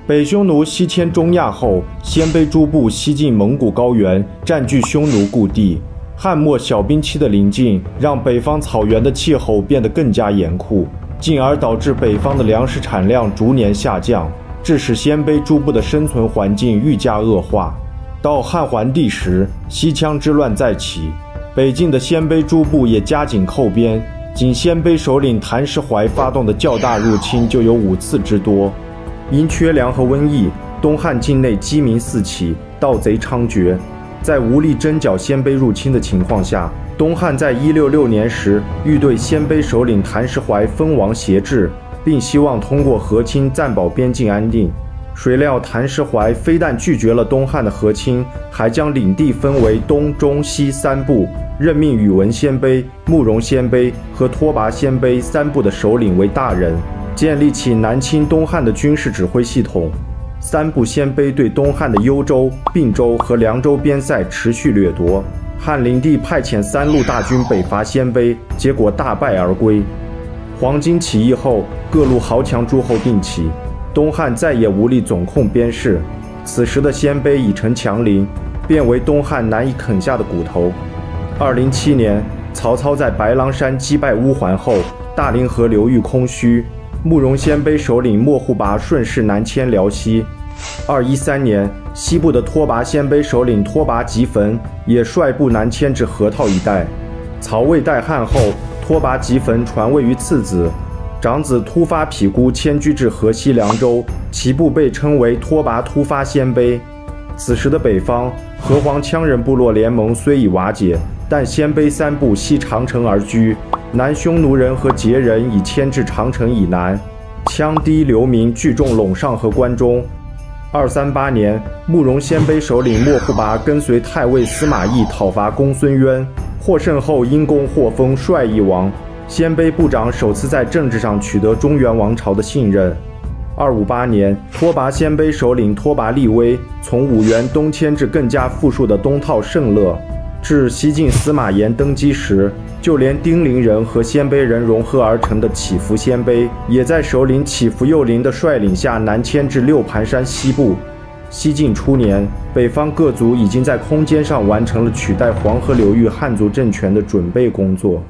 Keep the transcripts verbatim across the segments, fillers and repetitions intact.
北匈奴西迁中亚后，鲜卑诸部西进蒙古高原，占据匈奴故地。汉末小冰期的临近，让北方草原的气候变得更加严酷，进而导致北方的粮食产量逐年下降，致使鲜卑诸部的生存环境愈加恶化。到汉桓帝时，西羌之乱再起，北境的鲜卑诸部也加紧寇边，仅鲜卑首领谭石怀发动的较大入侵就有五次之多。因缺粮和瘟疫，东汉境内饥民四起，盗贼猖獗。在无力征剿鲜卑入侵的情况下，东汉在一六六年时欲对鲜卑首领谭石怀封王挟制，并希望通过和亲暂保边境安定。谁料谭石怀非但拒绝了东汉的和亲，还将领地分为东、中、西三部，任命宇文鲜卑、慕容鲜卑和拓跋鲜卑三部的首领为大人，建立起南侵东汉的军事指挥系统。三部鲜卑对东汉的幽州、并州和凉州边塞持续掠夺，汉灵帝派遣三路大军北伐鲜卑，结果大败而归。黄巾起义后，各路豪强诸侯并起，东汉再也无力总控边事。此时的鲜卑已成强邻，变为东汉难以啃下的骨头。二零零七年，曹操在白狼山击败乌桓后，大凌河流域空虚。慕容鲜卑首领莫护拔顺势南迁辽西。二一三年，西部的拓跋鲜卑首领拓跋吉焚也率部南迁至河套一带。曹魏代汉后，拓跋吉焚传位于次子，长子突发匹孤迁居至河西凉州，其部被称为拓跋突发鲜卑。此时的北方，河湟羌人部落联盟虽已瓦解，但鲜卑三部西长城而居。南匈奴人和羯人已迁至长城以南，羌氐流民聚众陇上和关中。二三八年，慕容鲜卑首领莫护拔跟随太尉司马懿讨伐公孙渊，获胜后因功获封帅义王。鲜卑部长首次在政治上取得中原王朝的信任。二五八年，拓跋鲜卑首领拓跋力微从五原东迁至更加富庶的东套盛乐。至西晋司马炎登基时，就连丁陵人和鲜卑人融合而成的乞伏鲜卑，也在首领乞伏幼灵的率领下南迁至六盘山西部。西晋初年，北方各族已经在空间上完成了取代黄河流域汉族政权的准备工作。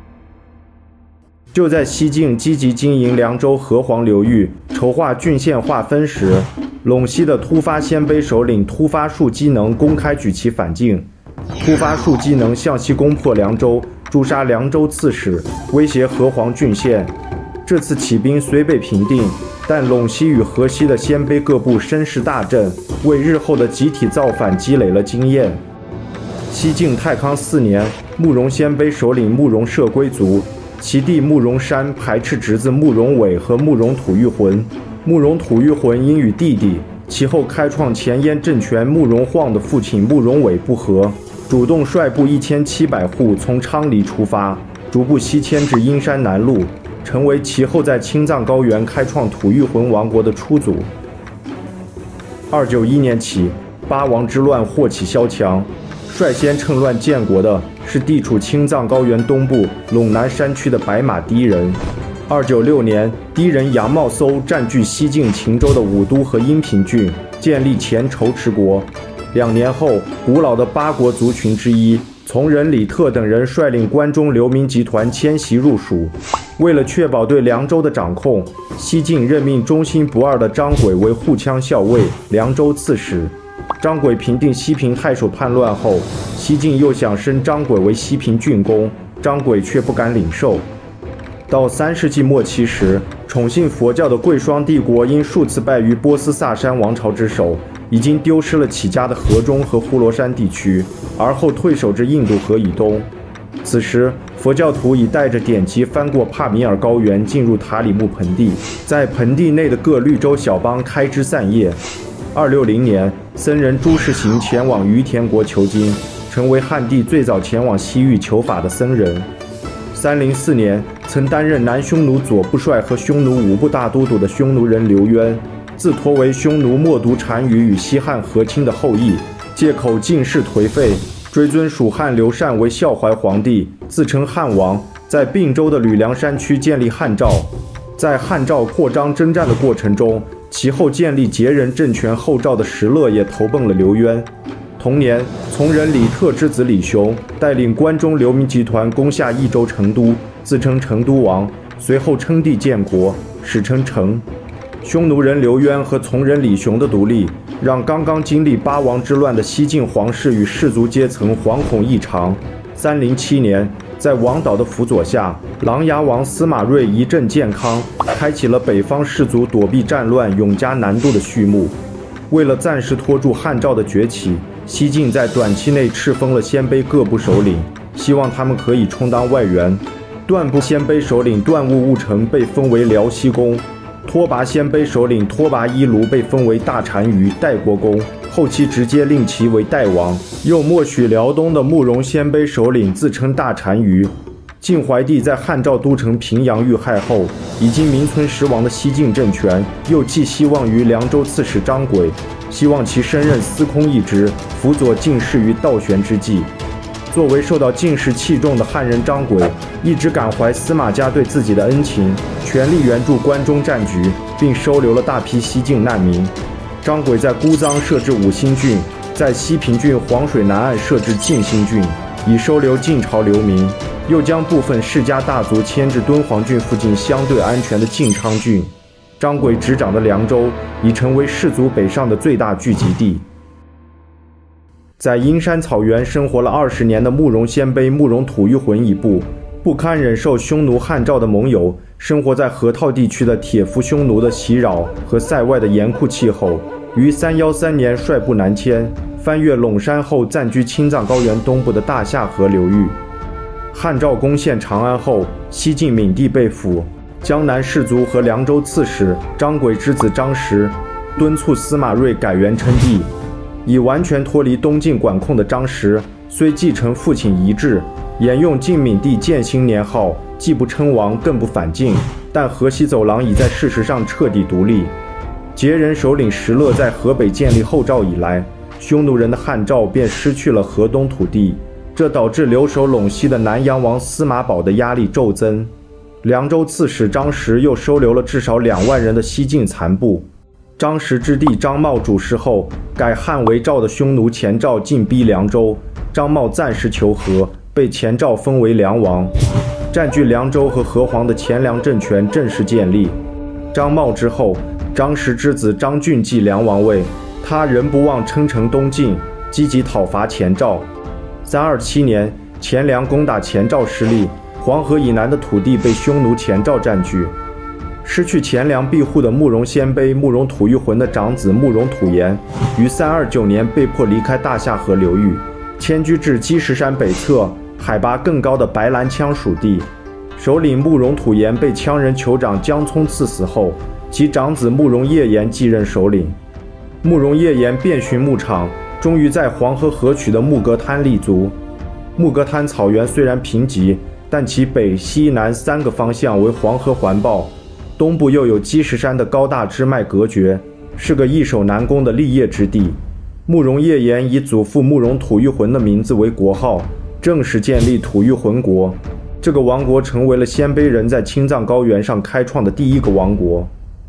就在西晋积极经营凉州河湟流域，筹划郡县划分时，陇西的突发鲜卑首领突发术机能公开举旗反晋。突发术机能向西攻破凉州，诛杀凉州刺史，威胁河湟郡县。这次起兵虽被平定，但陇西与河西的鲜卑各部声势大振，为日后的集体造反积累了经验。西晋太康四年，慕容鲜卑首领慕容涉归族，其弟慕容山排斥侄子慕容伟和慕容吐谷浑。慕容吐谷浑因与弟弟其后开创前燕政权慕容晃的父亲慕容伟不和，主动率部一千七百户从昌黎出发，逐步西迁至阴山南麓，成为其后在青藏高原开创吐谷浑王国的初祖。二九一年起，八王之乱祸起萧墙，率先趁乱建国的是地处青藏高原东部陇南山区的白马氐人。二九六年，氐人杨茂搜占据西晋秦州的武都和阴平郡，建立前仇池国。两年后，古老的八国族群之一从人李特等人率领关中流民集团迁徙入蜀。为了确保对凉州的掌控，西晋任命忠心不二的张轨为护羌校尉、凉州刺史。张轨平定西平太守叛乱后，西晋又想升张轨为西平郡公，张轨却不敢领受。到三世纪末期时，宠信佛教的贵霜帝国因数次败于波斯萨珊王朝之手，已经丢失了起家的河中和呼罗珊地区，而后退守至印度河以东。此时，佛教徒已带着典籍翻过帕米尔高原，进入塔里木盆地，在盆地内的各绿洲小邦开枝散叶。二六零年，僧人朱士行前往于田国求经，成为汉地最早前往西域求法的僧人。三零四年，曾担任南匈奴左部帅和匈奴五部大都督的匈奴人刘渊，自托为匈奴冒顿单于与西汉和亲的后裔，借口晋室颓废，追尊蜀汉刘禅为孝怀皇帝，自称汉王，在并州的吕梁山区建立汉诏。 在汉赵扩张征战的过程中，其后建立羯人政权后赵的石勒也投奔了刘渊。同年，从人李特之子李雄带领关中流民集团攻下益州成都，自称成都王，随后称帝建国，史称成。匈奴人刘渊和从人李雄的独立，让刚刚经历八王之乱的西晋皇室与士族阶层惶恐异常。三零七年，在王导的辅佐下，琅琊王司马睿一镇建康，开启了北方士族躲避战乱、永嘉南渡的序幕。为了暂时拖住汉赵的崛起，西晋在短期内敕封了鲜卑各部首领，希望他们可以充当外援。段部鲜卑首领段务务成被封为辽西公，拓跋鲜卑首领拓跋伊卢被封为大单于代国公，后期直接令其为代王。又默许辽东的慕容鲜卑首领自称大单于。晋怀帝在汉赵都城平阳遇害后，已经名存实亡的西晋政权又寄希望于凉州刺史张轨，希望其升任司空一职，辅佐晋室于倒悬之际。作为受到晋室器重的汉人张轨，一直感怀司马家对自己的恩情，全力援助关中战局，并收留了大批西晋难民。张轨在姑臧设置五新郡，在西平郡黄水南岸设置晋新郡，以收留晋朝流民。又将部分世家大族迁至敦煌郡附近相对安全的晋昌郡。张轨执掌的凉州已成为士族北上的最大聚集地。在阴山草原生活了二十年的慕容鲜卑慕容吐谷浑一部，不堪忍受匈奴汉赵的盟友，生活在河套地区的铁服匈奴的袭扰和塞外的严酷气候，于三一三年率部南迁，翻越陇山后暂居青藏高原东部的大夏河流域。汉赵攻陷长安后，西晋闵帝被俘，江南士族和凉州刺史张轨之子张实敦促司马睿改元称帝。已完全脱离东晋管控的张实，虽继承父亲遗志，沿用晋闵帝建兴年号，既不称王，更不反晋，但河西走廊已在事实上彻底独立。羯人首领石勒在河北建立后赵以来，匈奴人的汉赵便失去了河东土地。这导致留守陇西的南阳王司马宝的压力骤增。凉州刺史张实又收留了至少两万人的西晋残部。张实之弟张茂主事后，改汉为赵的匈奴前赵进逼凉州，张茂暂时求和，被前赵封为凉王。占据凉州和河湟的前凉政权正式建立。张茂之后，张实之子张俊继凉王位，他仍不忘称臣东晋，积极讨伐前赵。三二七年，前凉攻打前赵失利，黄河以南的土地被匈奴前赵占据。失去前凉庇护的慕容鲜卑慕容吐谷浑的长子慕容吐延，于三二九年被迫离开大夏河流域，迁居至积石山北侧海拔更高的白兰羌属地。首领慕容吐延被羌人酋长姜聪赐死后，其长子慕容叶延继任首领。慕容叶延遍寻牧场，终于在黄河河曲的木格滩立足。木格滩草原虽然贫瘠，但其北、西南三个方向为黄河环抱，东部又有积石山的高大支脉隔绝，是个易守难攻的立业之地。慕容叶延以祖父慕容吐谷浑的名字为国号，正式建立吐谷浑国。这个王国成为了鲜卑人在青藏高原上开创的第一个王国。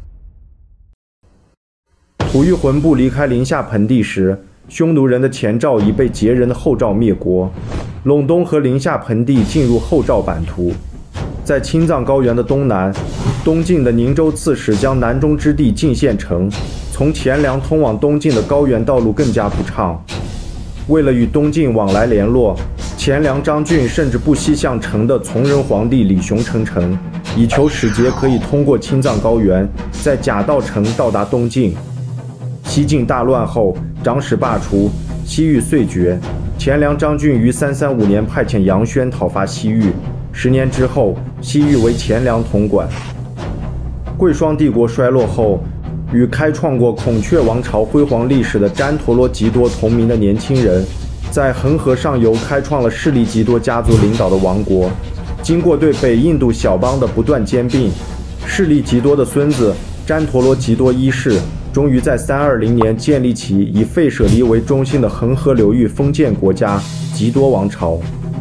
吐谷浑部离开临夏盆地时，匈奴人的前赵已被羯人的后赵灭国，陇东和临夏盆地进入后赵版图。在青藏高原的东南，东晋的宁州刺史将南中之地进献城，从前凉通往东晋的高原道路更加不畅。为了与东晋往来联络，前凉张俊甚至不惜向成的从人皇帝李雄称臣，以求使节可以通过青藏高原，在假道城到达东晋。西晋大乱后，长史罢黜，西域遂绝。前凉张俊于三三五年派遣杨宣讨伐西域，十年之后，西域为前凉统管。贵霜帝国衰落后，与开创过孔雀王朝辉煌历史的詹陀罗吉多同名的年轻人，在恒河上游开创了势力吉多家族领导的王国。经过对北印度小邦的不断兼并，势力吉多的孙子詹陀罗吉多一世终于在三二零年建立起以费舍离为中心的恒河流域封建国家吉多王朝。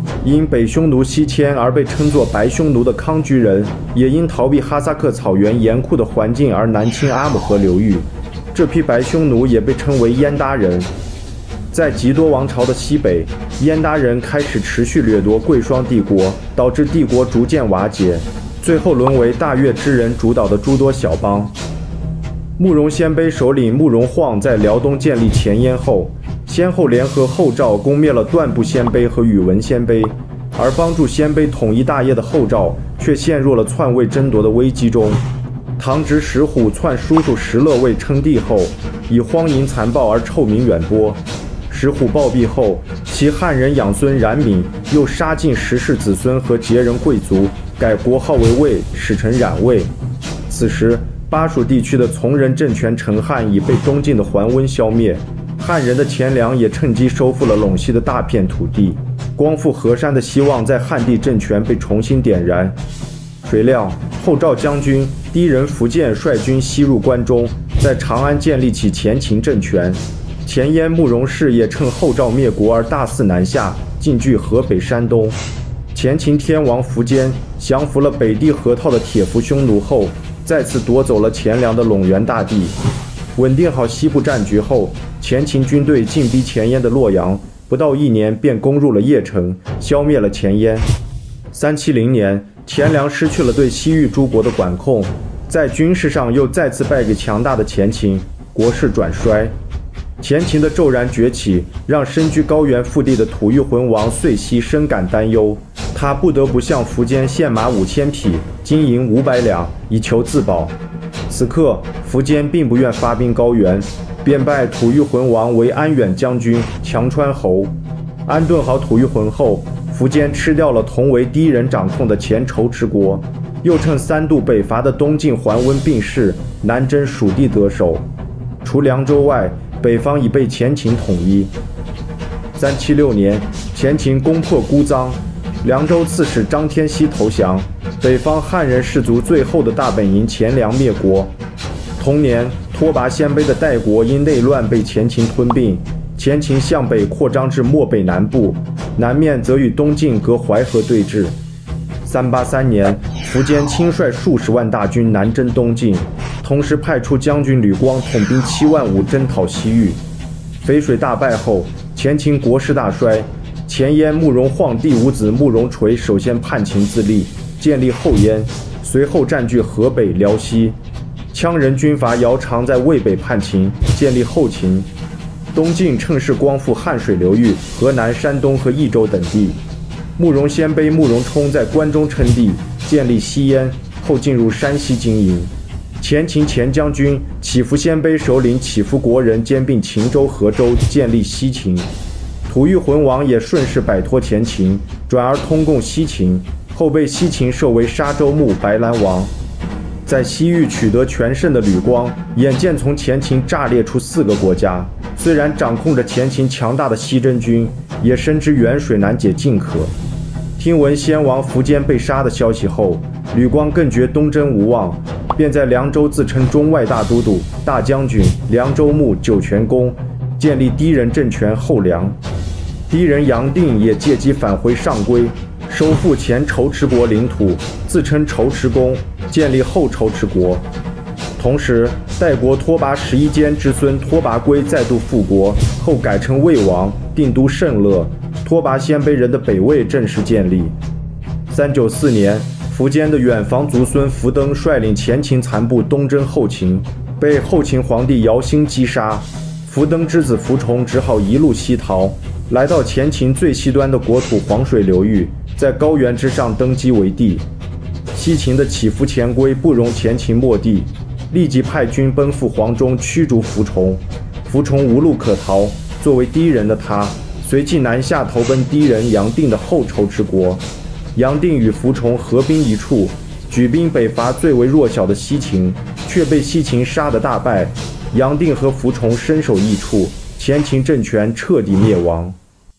因北匈奴西迁而被称作白匈奴的康居人，也因逃避哈萨克草原严酷的环境而南侵阿姆河流域。这批白匈奴也被称为燕达人。在吉多王朝的西北，燕达人开始持续掠夺贵霜帝国，导致帝国逐渐瓦解，最后沦为大月支人主导的诸多小邦。慕容鲜卑首领慕容晃在辽东建立前燕后，先后联合后赵攻灭了段部鲜卑和宇文鲜卑，而帮助鲜卑统一大业的后赵却陷入了篡位争夺的危机中。唐侄石虎篡叔叔石勒位称帝后，以荒淫残暴而臭名远播。石虎暴毙后，其汉人养孙冉闵又杀尽石氏子孙和羯人贵族，改国号为魏，史称冉魏。此时，巴蜀地区的从人政权陈汉已被东晋的桓温消灭，汉人的钱粮也趁机收复了陇西的大片土地，光复河山的希望在汉地政权被重新点燃。谁料后赵将军低人苻建率军西入关中，在长安建立起前秦政权。前燕慕容氏也趁后赵灭国而大肆南下，进据河北、山东。前秦天王苻坚降服了北地河套的铁服匈奴后，再次夺走了钱粮的陇原大地。稳定好西部战局后，前秦军队进逼前燕的洛阳，不到一年便攻入了邺城，消灭了前燕。三七零年，钱粮失去了对西域诸国的管控，在军事上又再次败给强大的前秦，国势转衰。前秦的骤然崛起，让身居高原腹地的吐谷浑王遂西深感担忧，他不得不向苻坚献马五千匹，金银五百两，以求自保。此刻，苻坚并不愿发兵高原，便拜吐谷浑王为安远将军、强川侯。安顿好吐谷浑后，苻坚吃掉了同为第一人掌控的前仇池国，又趁三度北伐的东晋桓温病逝，南征蜀地得手。除凉州外，北方已被前秦统一。三七六年，前秦攻破姑臧，凉州刺史张天锡投降，北方汉人士族最后的大本营钱粮灭国。同年，拓跋鲜卑的代国因内乱被前秦吞并，前秦向北扩张至漠北南部，南面则与东晋隔淮河对峙。三八三年，苻坚亲率数十万大军南征东晋，同时派出将军吕光统兵七万五征讨西域。淝水大败后，前秦国势大衰，前燕慕容晃第五子慕容垂首先叛秦自立，建立后燕，随后占据河北、辽西。羌人军阀姚苌在渭北叛秦，建立后秦。东晋趁势光复汉水流域、河南、山东和益州等地。慕容鲜卑慕容冲在关中称帝，建立西燕，后进入山西经营。前秦前将军乞伏鲜卑首领乞伏国人兼并秦州、河州，建立西秦。吐谷浑王也顺势摆脱前秦，转而通共西秦，后被西秦授为沙州牧、白兰王。在西域取得全胜的吕光，眼见从前秦炸裂出四个国家，虽然掌控着前秦强大的西征军，也深知远水难解近渴。听闻先王苻坚被杀的消息后，吕光更觉东征无望，便在凉州自称中外大都督、大将军、凉州牧、酒泉公，建立第一人政权后凉。第一人杨定也借机返回上归，收复前仇池国领土，自称仇池公，建立后仇池国。同时，代国拓跋十一坚之孙拓跋圭再度复国，后改称魏王，定都圣乐。拓跋鲜卑人的北魏正式建立。三九四年，苻坚的远房族孙苻登率领前秦残部东征后秦，被后秦皇帝姚兴击杀。苻登之子苻崇只好一路西逃，来到前秦最西端的国土黄水流域，在高原之上登基为帝。西秦的乞伏前归不容前秦没地，立即派军奔赴黄中驱逐苻崇。苻崇无路可逃，作为第一人的他，随即南下投奔第一人杨定的后仇之国。杨定与苻崇合兵一处，举兵北伐最为弱小的西秦，却被西秦杀得大败。杨定和苻崇身首异处，前秦政权彻底灭亡。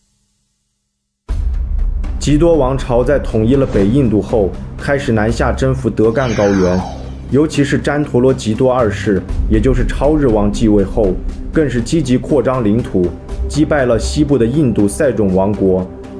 吉多王朝在统一了北印度后，开始南下征服德干高原，尤其是旃陀罗吉多二世，也就是超日王继位后，更是积极扩张领土，击败了西部的印度塞种王国，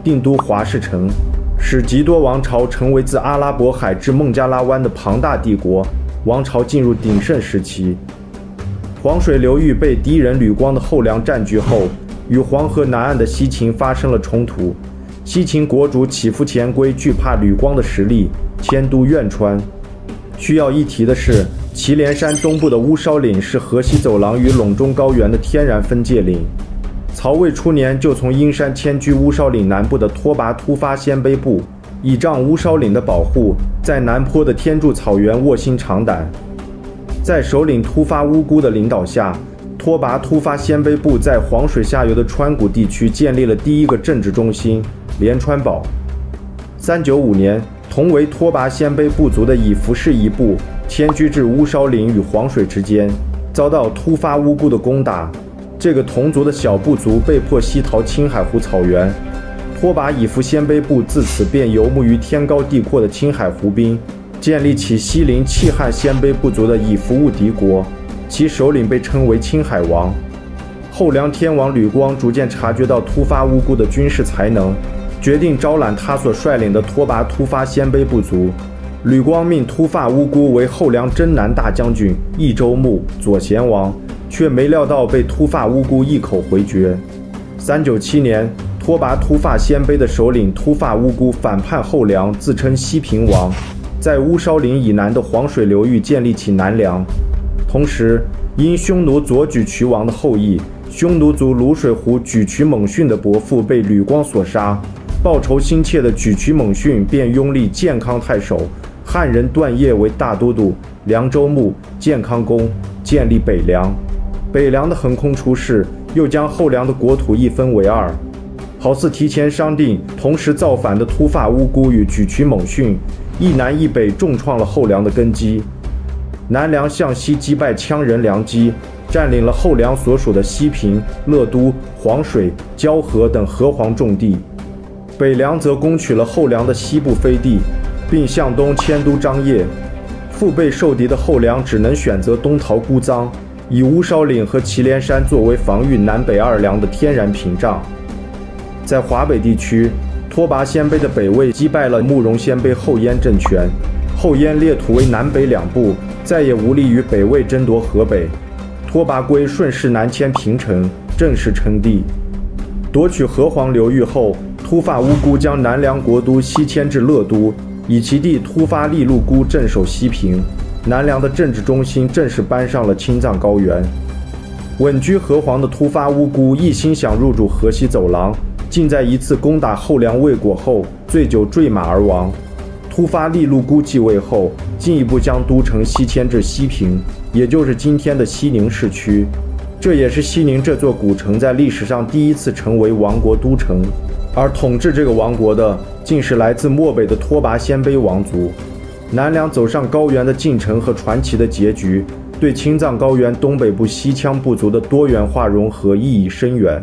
定都华氏城，使吉多王朝成为自阿拉伯海至孟加拉湾的庞大帝国，王朝进入鼎盛时期。黄水流域被敌人吕光的后梁占据后，与黄河南岸的西秦发生了冲突。西秦国主乞伏前归惧怕吕光的实力，迁都苑川。需要一提的是，祁连山东部的乌梢岭是河西走廊与陇中高原的天然分界岭。曹魏初年就从阴山迁居乌梢岭南部的拓跋突发鲜卑部，倚仗乌梢岭的保护，在南坡的天柱草原卧薪尝胆。在首领突发乌孤的领导下，拓跋突发鲜卑部在黄水下游的川谷地区建立了第一个政治中心连川堡。三九五年，同为拓跋鲜卑部族的以服氏一部迁居至乌梢岭与黄水之间，遭到突发乌孤的攻打。这个同族的小部族被迫西逃青海湖草原，拓跋以服鲜卑部自此便游牧于天高地阔的青海湖滨，建立起西邻契汉鲜卑部族的以服务敌国，其首领被称为青海王。后梁天王吕光逐渐察觉到突发乌孤的军事才能，决定招揽他所率领的拓跋突发鲜卑部族。吕光命突发乌孤为后梁征南大将军、益州牧、左贤王，却没料到被突发乌孤一口回绝。三九七年，拓跋突发鲜卑的首领突发乌孤反叛后梁，自称西平王，在乌梢岭以南的黄水流域建立起南梁。同时，因匈奴左举渠王的后裔匈奴族卤水湖举渠猛逊的伯父被吕光所杀，报仇心切的举渠猛逊便拥立建康太守、汉人段业为大都督、凉州牧、建康公，建立北凉。北凉的横空出世，又将后梁的国土一分为二，好似提前商定，同时造反的突发乌孤与举渠猛逊一南一北重创了后梁的根基。南梁向西击败羌人梁基，占领了后梁所属的西平、乐都、黄水、交河等河湟重地。北梁则攻取了后梁的西部飞地，并向东迁都张掖。腹背受敌的后梁只能选择东逃姑臧，以乌梢岭和祁连山作为防御南北二梁的天然屏障。在华北地区，拓跋鲜卑的北魏击败了慕容鲜卑后燕政权，后燕列土为南北两部，再也无力与北魏争夺河北。拓跋圭顺势南迁平城，正式称帝。夺取河湟流域后，突发乌孤将南梁国都西迁至乐都，以其弟突发利禄孤镇守西平。南梁的政治中心正式搬上了青藏高原。稳居河湟的突发乌孤一心想入主河西走廊，竟在一次攻打后梁未果后醉酒坠马而亡。突发利禄孤继位后，进一步将都城西迁至西平，也就是今天的西宁市区。这也是西宁这座古城在历史上第一次成为亡国都城，而统治这个王国的竟是来自漠北的拓跋鲜卑王族。南梁走上高原的进程和传奇的结局，对青藏高原东北部西羌部族的多元化融合意义深远。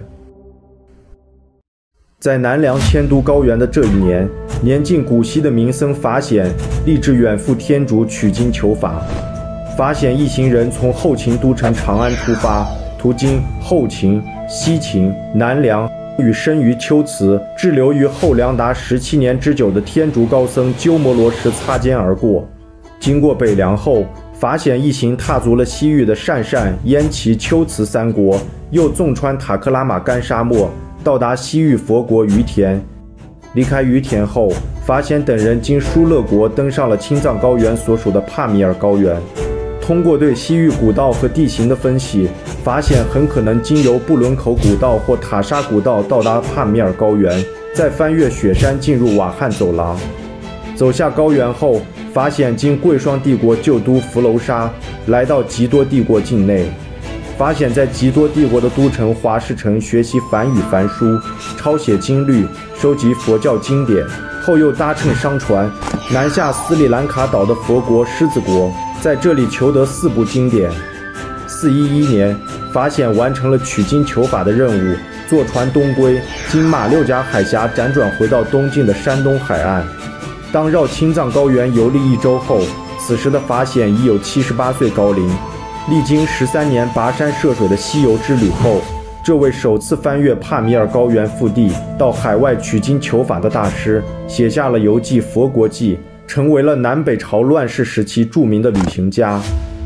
在南梁迁都高原的这一年，年近古稀的名僧法显立志远赴天竺取经求法。法显一行人从后秦都城长安出发，途经后秦、西秦、南梁，与生于龟兹、滞留于后梁达十七年之久的天竺高僧鸠摩罗什擦肩而过。经过北凉后，法显一行踏足了西域的鄯善、燕齐、龟兹三国，又纵穿塔克拉玛干沙漠，到达西域佛国于田。离开于田后，法显等人经疏勒国登上了青藏高原所属的帕米尔高原。通过对西域古道和地形的分析，法显很可能经由布伦口古道或塔沙古道到达帕米尔高原，再翻越雪山进入瓦罕走廊。走下高原后，法显经贵霜帝国旧都福楼沙，来到吉多帝国境内。法显在吉多帝国的都城华氏城学习梵语梵书，抄写经律，收集佛教经典，后又搭乘商船南下斯里兰卡岛的佛国狮子国，在这里求得四部经典。四一一年，法显完成了取经求法的任务，坐船东归，经马六甲海峡辗转回到东晋的山东海岸。当绕青藏高原游历一周后，此时的法显已有七十八岁高龄。历经十三年跋山涉水的西游之旅后， 这位首次翻越帕米尔高原腹地到海外取经求法的大师，写下了游记《佛国记》，成为了南北朝乱世时期著名的旅行家。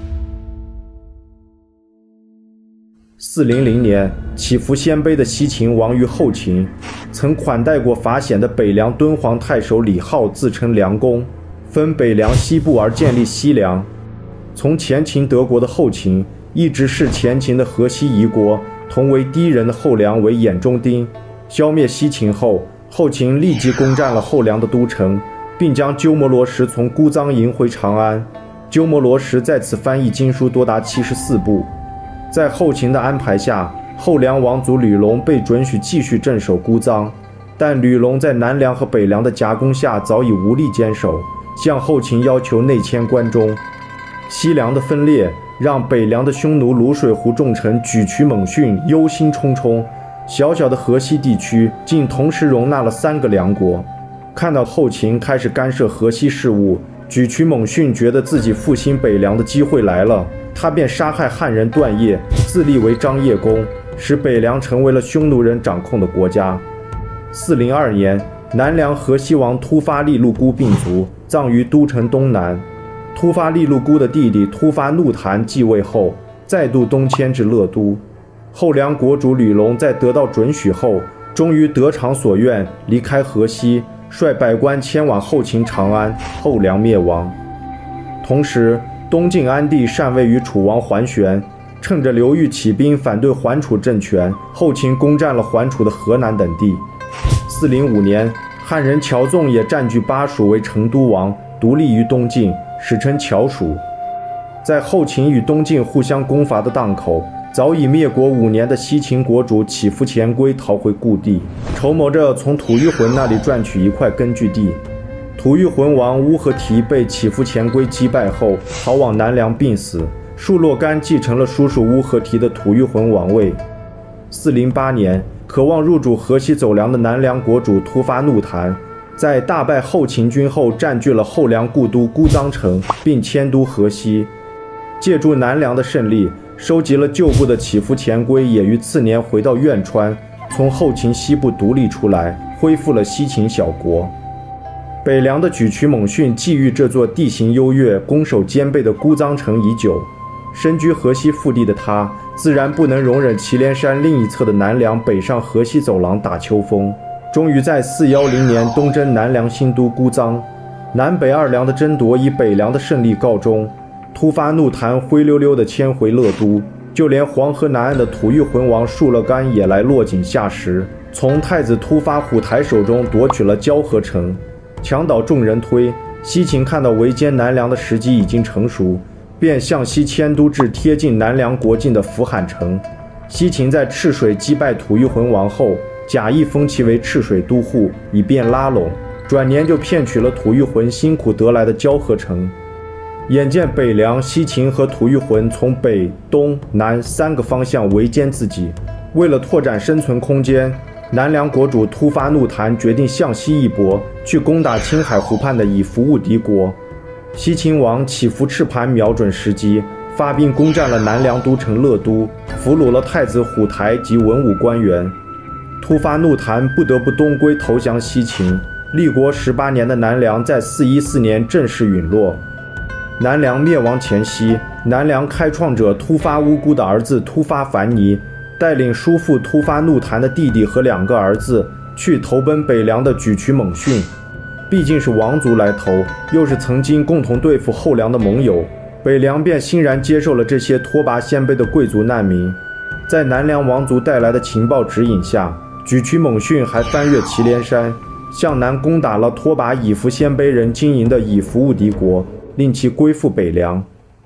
四零零年，祈福鲜卑的西秦王于后秦，曾款待过伐鲜的北凉敦煌太守李浩，自称梁公，分北凉西部而建立西凉。从前秦得国的后秦，一直视前秦的河西夷国同为敌人的后梁为眼中钉。消灭西秦后，后秦立即攻占了后梁的都城，并将鸠摩罗什从姑臧迎回长安。鸠摩罗什在此翻译经书多达七十四部。在后秦的安排下，后梁王族吕龙被准许继续镇守姑臧，但吕龙在南梁和北梁的夹攻下早已无力坚守，向后秦要求内迁关中。西凉的分裂让北凉的匈奴卤水湖重臣沮渠蒙逊忧心忡忡，小小的河西地区竟同时容纳了三个梁国。看到后秦开始干涉河西事务，沮渠蒙逊觉得自己复兴北凉的机会来了，他便杀害汉人段业，自立为张掖公，使北凉成为了匈奴人掌控的国家。四零二年，南梁河西王突发利禄孤病卒，葬于都城东南。突发利禄孤的弟弟突发怒檀继位后，再度东迁至乐都。后梁国主吕龙在得到准许后，终于得偿所愿，离开河西，率百官迁往后秦长安，后梁灭亡。同时，东晋安帝禅位于楚王桓玄，趁着刘裕起兵反对桓楚政权，后秦攻占了桓楚的河南等地。四零五年，汉人乔纵也占据巴蜀为成都王，独立于东晋，史称乔蜀。在后秦与东晋互相攻伐的档口，早已灭国五年的西秦国主乞伏前归逃回故地，筹谋着从吐谷浑那里赚取一块根据地。吐谷浑王乌合提被乞伏前归击败后，逃往南梁病死，述洛干继承了叔叔乌合提的吐谷浑王位。四零八年，渴望入主河西走梁的南梁国主突发怒檀，在大败后秦军后，占据了后梁故都姑臧城，并迁都河西。借助南梁的胜利，收集了旧部的乞伏前归也于次年回到苑川，从后秦西部独立出来，恢复了西秦小国。北凉的沮渠蒙逊觊觎这座地形优越、攻守兼备的姑臧城已久，身居河西腹地的他，自然不能容忍祁连山另一侧的南梁北上河西走廊打秋风。终于在四一零年东征南梁新都姑臧，南北二梁的争夺以北凉的胜利告终。突发怒檀灰溜溜地迁回乐都，就连黄河南岸的吐谷浑王述勒干也来落井下石，从太子突发虎台手中夺取了交河城。墙倒众人推，西秦看到围歼南梁的时机已经成熟，便向西迁都至贴近南梁国境的扶罕城。西秦在赤水击败吐谷浑王后，假意封其为赤水都护，以便拉拢，转年就骗取了吐谷浑辛苦得来的交河城。眼见北凉、西秦和吐谷浑从北、东、南三个方向围歼自己，为了拓展生存空间，南梁国主突发怒檀决定向西一搏，去攻打青海湖畔的以服务敌国。西秦王乞伏赤盘瞄准时机，发兵攻占了南梁都城乐都，俘虏了太子虎台及文武官员。突发怒檀不得不东归投降西秦。立国十八年的南梁在四一四年正式陨落。南梁灭亡前夕，南梁开创者突发乌孤的儿子突发凡尼，带领叔父突发怒檀的弟弟和两个儿子去投奔北凉的沮渠蒙逊。毕竟是王族来投，又是曾经共同对付后梁的盟友，北凉便欣然接受了这些脱拔鲜卑的贵族难民。在南梁王族带来的情报指引下，沮渠蒙逊还翻越祁连山，向南攻打了脱拔以服鲜卑人经营的以服务敌国，令其归附北凉。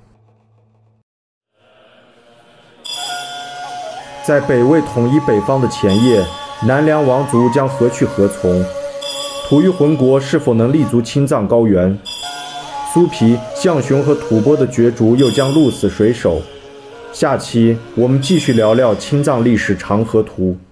在北魏统一北方的前夜，南梁王族将何去何从？吐谷浑国是否能立足青藏高原？苏皮、象雄和吐蕃的角逐又将鹿死谁手？下期我们继续聊聊青藏历史长河图。